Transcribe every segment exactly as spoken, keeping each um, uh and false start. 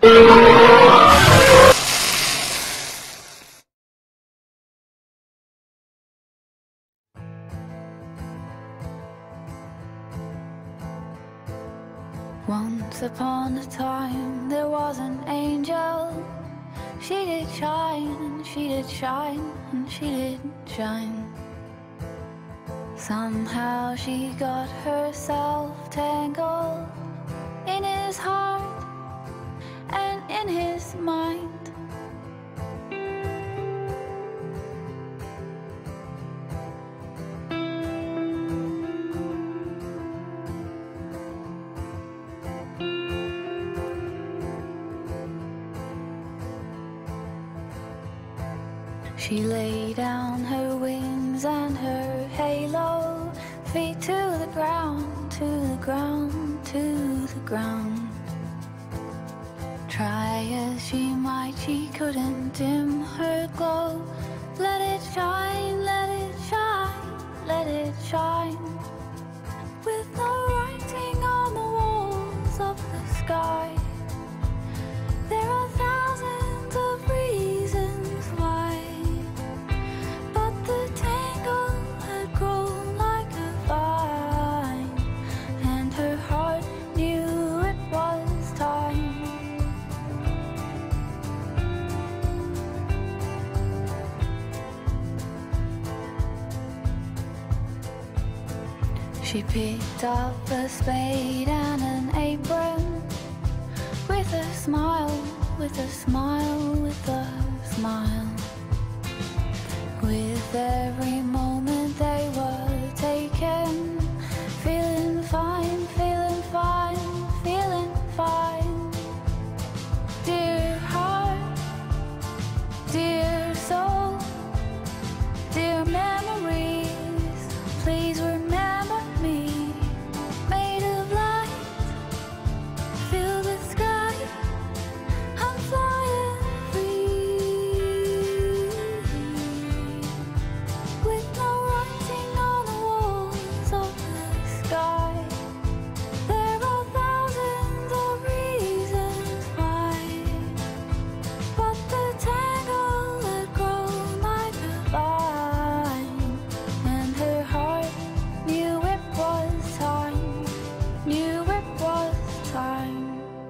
Once upon a time there was an angel. She did shine and she did shine and she did shine. Somehow she got herself tangled in his heart and in his mind. She lay down her wings and her halo, feet to the ground, to the ground, to the ground. Try as she might, she couldn't dim her glow. Let it shine, let it shine, let it shine. With no writing on the walls of the sky. There are thousands of reasons why, but the tangle had grown like a vine, and her heart knew it was time. She picked up a spade and an apron, with a smile, with a smile, with a smile. With every moment they were taken, feeling fine, feeling fine, feeling fine. Dear heart, dear soul, dear memories, please remember me. Made of light, fill the sky, I'm flying free. With no writing on the walls of the sky. There are thousands of reasons why, but the tangle had grown like a vine, and her heart knew it was time, knew it was time.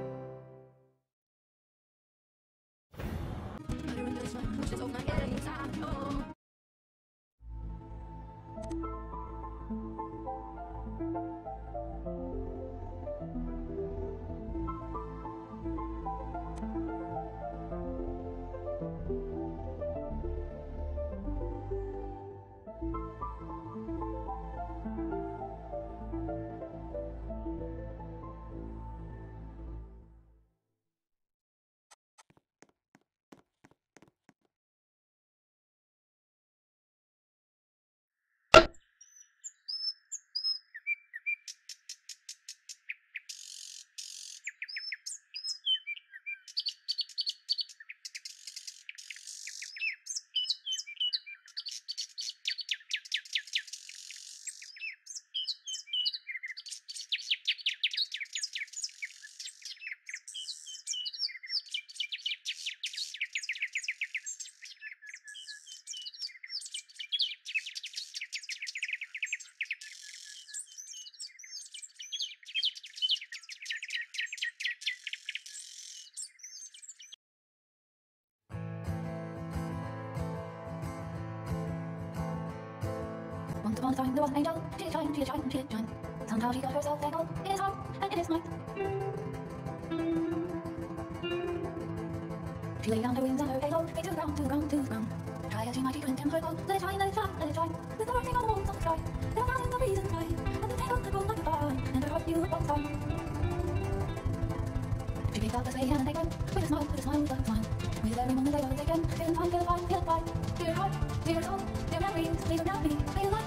Once upon a time there was an angel. She did shine, she did shine, she did shine. Somehow she got herself tangled in his heart and in his mind. She lay down her wings and her halo, feet to the ground, to the ground, to the ground. Try as she might, she couldn't dim her glow. Let it shine, let it shine, let it shine. With the writing on the walls of the sky. There were thousands of reasons why, but the tangle had grown like a vine, and her heart knew it was time. She picked up a spade and an apron, with a smile, with a smile, with a smile. With every moment they were taken, feeling fine, feeling fine, feeling fine. Dear heart, dear soul, dear memories, please remember me. May you